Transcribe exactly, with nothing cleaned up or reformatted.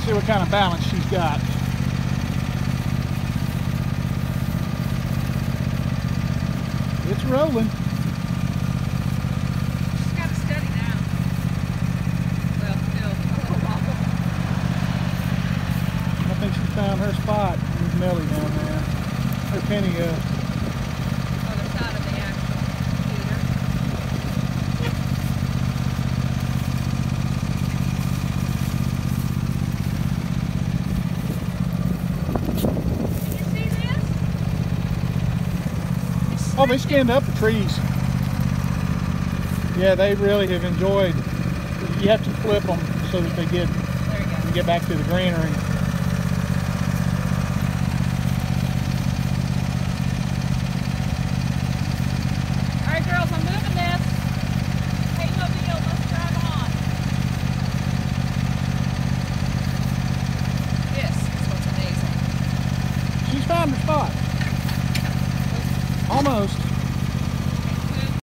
See what kind of balance she's got. It's rolling. She's got to steady now. Well, still a little wobble. I think she found her spot. There's Melly down there. Her Penny uh, Other side of the actual feeder. Can you see this? oh, they skinned up the trees. Yeah, they really have enjoyed. You have to flip them so that they get There you go. get back to the greenery. All right, girls, I'm moving this. Halo deal, let's drive on. This is what's amazing. She's found her spot. Almost.